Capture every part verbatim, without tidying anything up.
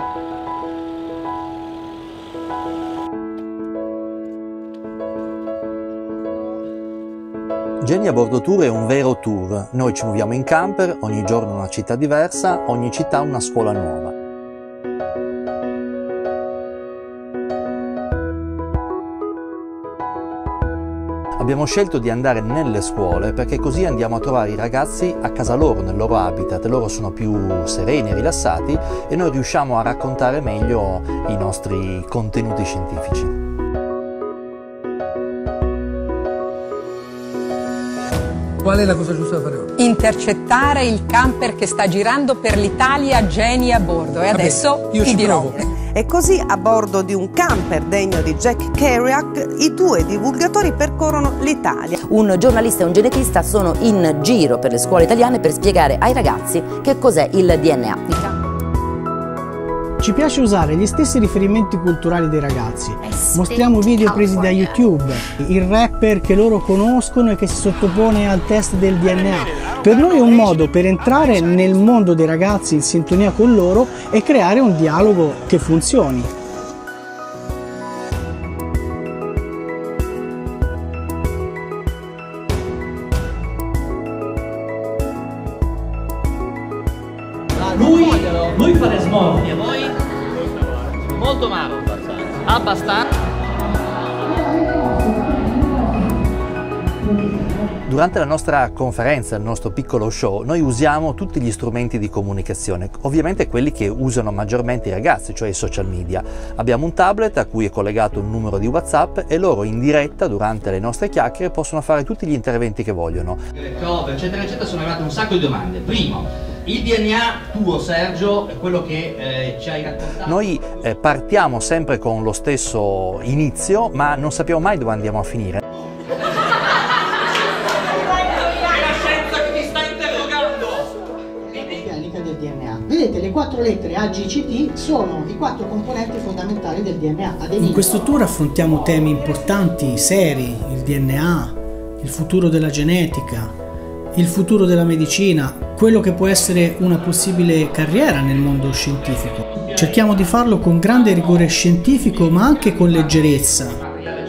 Geni a bordo tour è un vero tour. Noi ci muoviamo in camper, ogni giorno una città diversa, ogni città una scuola nuova. Abbiamo scelto di andare nelle scuole perché così andiamo a trovare i ragazzi a casa loro, nel loro habitat, loro sono più sereni e rilassati e noi riusciamo a raccontare meglio i nostri contenuti scientifici. Qual è la cosa giusta da fare ora? Intercettare il camper che sta girando per l'Italia, Geni a bordo. E adesso io ti ci dirò. provo. E così, a bordo di un camper degno di Jack Kerouac, i due divulgatori percorrono l'Italia. Un giornalista e un genetista sono in giro per le scuole italiane per spiegare ai ragazzi che cos'è il D N A. Ci piace usare gli stessi riferimenti culturali dei ragazzi. Mostriamo video presi da YouTube, il rapper che loro conoscono e che si sottopone al test del D N A. Per noi è un modo per entrare nel mondo dei ragazzi in sintonia con loro e creare un dialogo che funzioni. Lui, lui fa le smorfie, voi? Molto amaro. Abbastanza. Durante la nostra conferenza, il nostro piccolo show, noi usiamo tutti gli strumenti di comunicazione, ovviamente quelli che usano maggiormente i ragazzi, cioè i social media. Abbiamo un tablet a cui è collegato un numero di WhatsApp e loro in diretta, durante le nostre chiacchiere, possono fare tutti gli interventi che vogliono. Cover, eccetera, eccetera, sono arrivate un sacco di domande. Primo, il D N A tuo, Sergio, è quello che eh, ci hai raccontato. Noi eh, partiamo sempre con lo stesso inizio, ma non sappiamo mai dove andiamo a finire. Del D N A. Vedete, le quattro lettere A, G, C, T sono i quattro componenti fondamentali del D N A. Adenina. In questo tour affrontiamo temi importanti, seri, il D N A, il futuro della genetica, il futuro della medicina, quello che può essere una possibile carriera nel mondo scientifico. Cerchiamo di farlo con grande rigore scientifico, ma anche con leggerezza.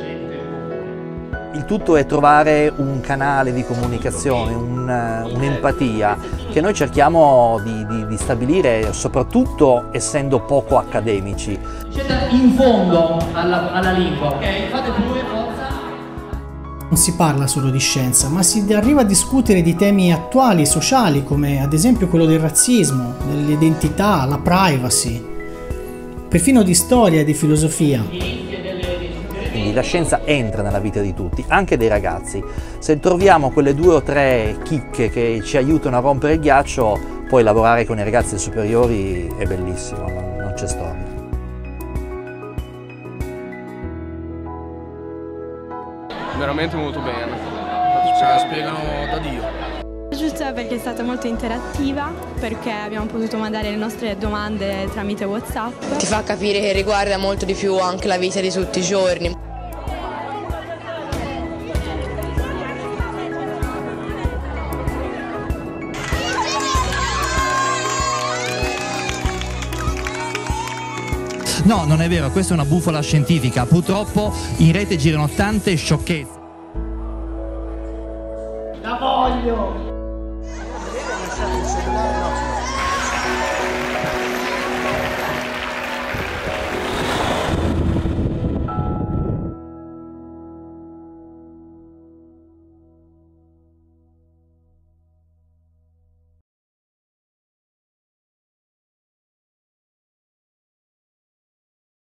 Il tutto è trovare un canale di comunicazione, un'empatia che noi cerchiamo di, di, di stabilire, soprattutto essendo poco accademici. Siete in fondo alla, alla lingua, ok? Fate due, forza. Non si parla solo di scienza, ma si arriva a discutere di temi attuali, sociali, come ad esempio quello del razzismo, dell'identità, la privacy, perfino di storia e di filosofia. Quindi la scienza entra nella vita di tutti, anche dei ragazzi. Se troviamo quelle due o tre chicche che ci aiutano a rompere il ghiaccio, poi lavorare con i ragazzi superiori è bellissimo, non, non c'è storia. Veramente molto bene, ce la spiegano da Dio. È piaciuta perché è stata molto interattiva, perché abbiamo potuto mandare le nostre domande tramite WhatsApp. Ti fa capire che riguarda molto di più anche la vita di tutti i giorni. No, non è vero, questa è una bufala scientifica. Purtroppo in rete girano tante sciocchezze.